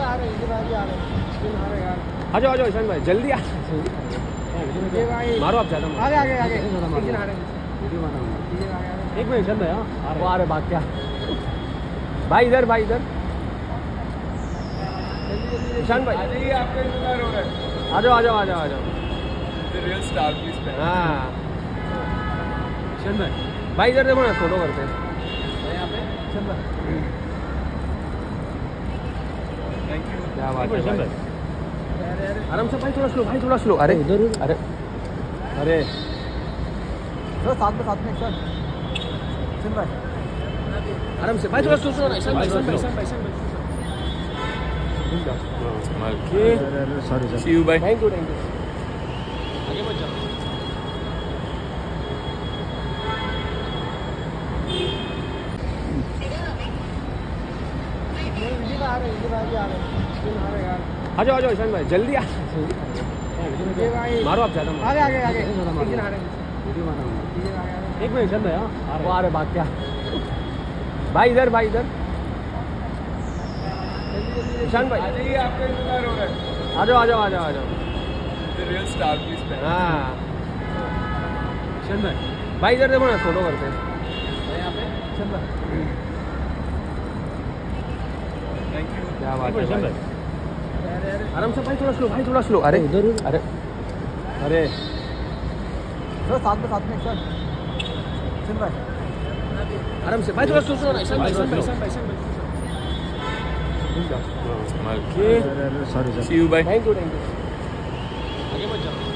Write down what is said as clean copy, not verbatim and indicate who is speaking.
Speaker 1: आ जाओ ईशान भाई, जल्दी आ। मारो आप ज़्यादा आगे आगे आगे। एक मिनट ईशान भाई, वो आ रहे भाग क्या। भाई इधर ईशान भाई आपका इंतजार हो रहा है। आ जाओ रियल स्टार प्लीज। हाँ ईशान भाई इधर देखो ना, फोटो करते हैं यहाँ पे। Thank you. क्या बात है भाई, आराम से भाई, थोड़ा स्लो। अरे उधर अरे साथ में सर भाई, आराम से भाई, थोड़ा स्लो भाई। सॉरी सी यू भाई, थैंक यू। आगे मत जाओ। आ जाओ ईशान भाई, जल्दी आ। मारो आप ज़्यादा आगे आगे। एक मिनट ईशान भाई, वो आ रहे भाग क्या। भाई इधर ईशान भाई आपका इंतजार हो रहा है। आ जाओ रियल स्टार प्लीज। हाँ ईशान भाई इधर देखो ना, फोटो करते हैं यहाँ पे। Thank you. क्या बात है भाई, आराम से भाई, थोड़ा स्लो। अरे उधर अरे साथ में सर भाई, आराम से भाई, थोड़ा स्लो सॉरी सी यू भाई, थैंक यू। आगे मत जाओ।